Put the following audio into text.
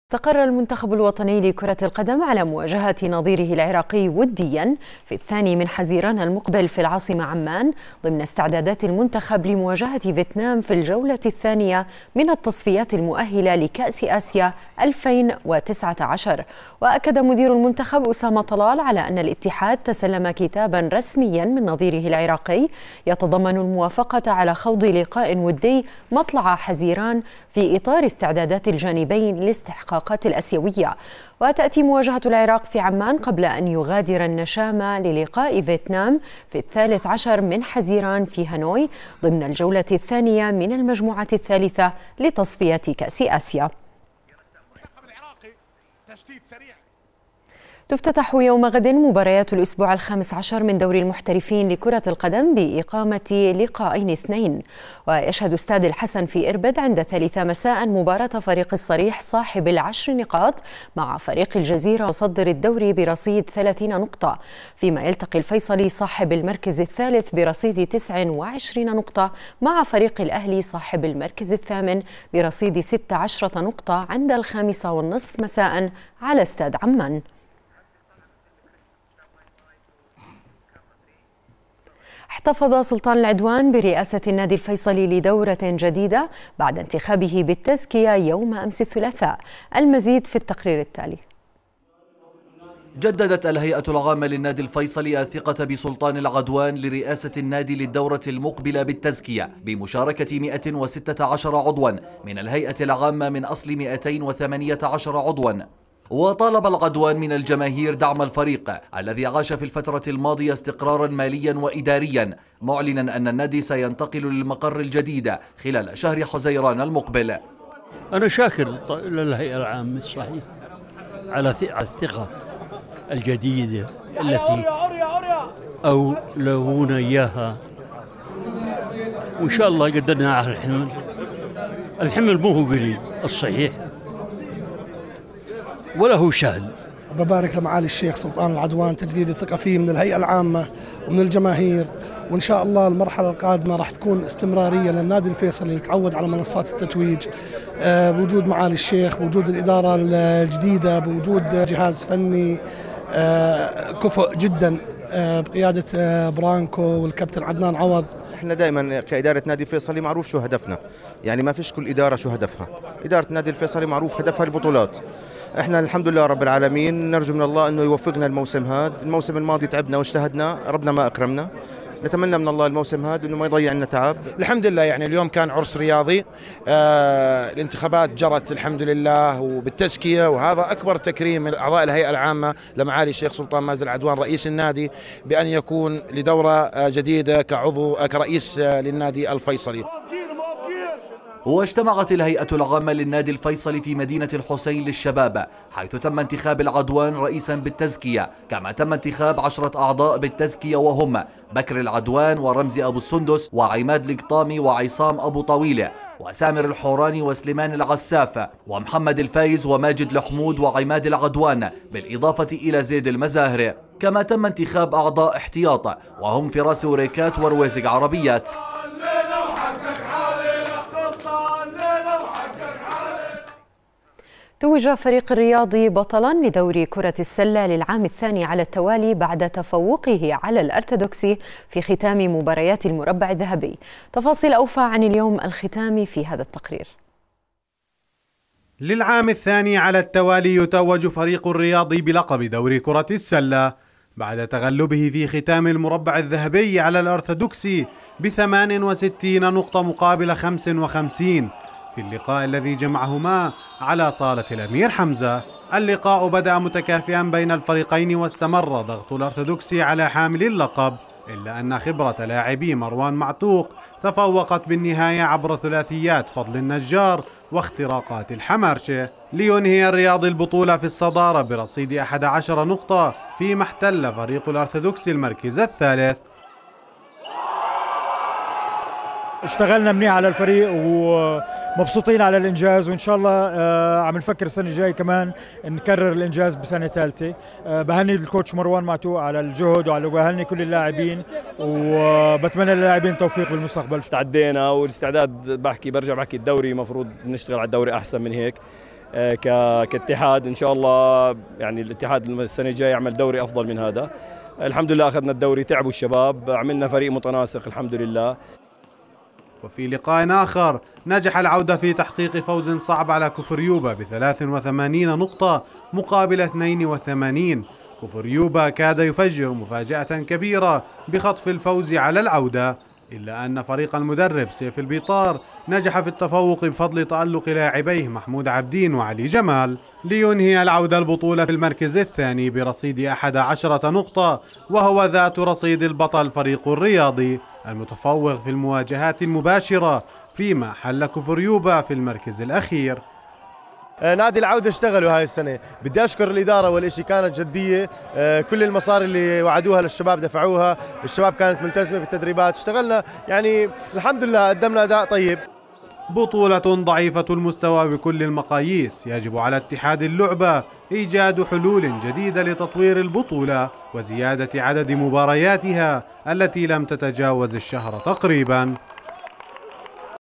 استقر المنتخب الوطني لكرة القدم على مواجهة نظيره العراقي وديا في الثاني من حزيران المقبل في العاصمة عمان ضمن استعدادات المنتخب لمواجهة فيتنام في الجولة الثانية من التصفيات المؤهلة لكأس آسيا 2019. وأكد مدير المنتخب أسامة طلال على أن الاتحاد تسلم كتابا رسميا من نظيره العراقي يتضمن الموافقة على خوض لقاء ودي مطلع حزيران في إطار استعدادات الجانبين للاستحقاقات الآسيوية. وتأتي مواجهة العراق في عمان قبل أن يغادر النشامة للقاء فيتنام في 13 من حزيران في هانوي ضمن الجولة الثانية من المجموعة الثالثة لتصفيات كأس آسيا. تفتتح يوم غد مباريات الأسبوع ال15 من دوري المحترفين لكرة القدم بإقامة لقاءين اثنين. ويشهد استاد الحسن في إربد عند 3 مساء مباراة فريق الصريح صاحب ال10 نقاط مع فريق الجزيرة مصدر الدوري برصيد 30 نقطة، فيما يلتقي الفيصلي صاحب المركز الثالث برصيد 29 نقطة مع فريق الأهلي صاحب المركز الثامن برصيد 16 نقطة عند 5:30 مساء على استاد عمان. احتفظ سلطان العدوان برئاسة النادي الفيصلي لدورة جديدة بعد انتخابه بالتزكية يوم أمس الثلاثاء. المزيد في التقرير التالي. جددت الهيئة العامة للنادي الفيصلي الثقة بسلطان العدوان لرئاسة النادي للدورة المقبلة بالتزكية بمشاركة 116 عضوا من الهيئة العامة من أصل 218 عضوا. وطالب العدوان من الجماهير دعم الفريق الذي عاش في الفترة الماضية استقرارا ماليا وإداريا، معلنا أن النادي سينتقل للمقر الجديد خلال شهر حزيران المقبل. أنا شاكر للهيئة العامة صحيح على الثقة الجديدة التي أولونا إياها، وإن شاء الله قدرنا على الحمل مو هو قليل الصحيح ولا هو سهل. ببارك لمعالي الشيخ سلطان العدوان تجديد الثقة فيه من الهيئة العامة ومن الجماهير، وإن شاء الله المرحلة القادمة راح تكون استمرارية للنادي الفيصلي يتعود على منصات التتويج بوجود معالي الشيخ، بوجود الإدارة الجديدة، بوجود جهاز فني كفؤ جدا بقيادة برانكو والكابتن عدنان عوض. احنا دائما كإدارة نادي الفيصلي معروف شو هدفنا، يعني ما فيش كل إدارة شو هدفها. إدارة نادي الفيصلي معروف هدفها البطولات. احنا الحمد لله رب العالمين نرجو من الله انه يوفقنا الموسم هذا. الموسم الماضي تعبنا واجتهدنا، ربنا ما اكرمنا، نتمنى من الله الموسم هذا انه ما يضيع لنا تعب. الحمد لله يعني اليوم كان عرس رياضي، الانتخابات جرت الحمد لله وبالتزكية، وهذا اكبر تكريم من اعضاء الهيئة العامة لمعالي الشيخ سلطان ماجد العدوان رئيس النادي بان يكون لدورة جديدة كرئيس للنادي الفيصلي. واجتمعت الهيئة العامة للنادي الفيصلي في مدينة الحسين للشباب، حيث تم انتخاب العدوان رئيسا بالتزكية، كما تم انتخاب 10 أعضاء بالتزكية وهم بكر العدوان ورمزي أبو السندس وعماد القطامي وعصام أبو طويلة وسامر الحوراني وسليمان العساف ومحمد الفايز وماجد الحمود وعماد العدوان، بالإضافة إلى زيد المزاهر. كما تم انتخاب أعضاء احتياط وهم فراس وريكات ورويزق عربيات. توج فريق الرياضي بطلا لدوري كرة السلة للعام الثاني على التوالي بعد تفوقه على الأرثوذكسي في ختام مباريات المربع الذهبي. تفاصيل أوفى عن اليوم الختامي في هذا التقرير. للعام الثاني على التوالي يتوج فريق الرياضي بلقب دوري كرة السلة بعد تغلبه في ختام المربع الذهبي على الأرثوذكسي ب68 نقطة مقابل 55 في اللقاء الذي جمعهما على صالة الأمير حمزة. اللقاء بدأ متكافئا بين الفريقين واستمر ضغط الأرثوذكسي على حامل اللقب، إلا أن خبرة لاعبي مروان معتوق تفوقت بالنهاية عبر ثلاثيات فضل النجار واختراقات الحمارشة لينهي الرياضي البطولة في الصدارة برصيد 11 نقطة، فيما احتل فريق الأرثوذكسي المركز الثالث. اشتغلنا منيح على الفريق ومبسوطين على الانجاز، وان شاء الله عم نفكر السنه الجايه كمان نكرر الانجاز بسنه ثالثه. بهني الكوتش مروان معتوق على الجهد بهني كل اللاعبين، وبتمنى للاعبين توفيق بالمستقبل. استعدينا والاستعداد برجع بحكي الدوري مفروض نشتغل على الدوري احسن من هيك. كاتحاد ان شاء الله. يعني الاتحاد السنه الجايه يعمل دوري افضل من هذا. الحمد لله اخذنا الدوري، تعبوا الشباب، عملنا فريق متناسق الحمد لله. وفي لقاء آخر نجح العودة في تحقيق فوز صعب على كفريوبا ب83 نقطة مقابل 82. كفريوبا كاد يفجر مفاجأة كبيرة بخطف الفوز على العودة، إلا أن فريق المدرب سيف البيطار نجح في التفوق بفضل تألق لاعبيه محمود عبدين وعلي جمال، لينهي العودة البطولة في المركز الثاني برصيد 11 نقطة، وهو ذات رصيد البطل فريق الرياضي المتفوق في المواجهات المباشرة، فيما حل كفريوبا في المركز الأخير. نادي العودة اشتغلوا هاي السنة، بدي أشكر الإدارة والإشي كانت جدية، كل المصاري اللي وعدوها للشباب دفعوها، الشباب كانت ملتزمة بالتدريبات، اشتغلنا يعني الحمد لله قدمنا أداء طيب. بطولة ضعيفة المستوى بكل المقاييس، يجب على اتحاد اللعبة إيجاد حلول جديدة لتطوير البطولة وزيادة عدد مبارياتها التي لم تتجاوز الشهر تقريباً.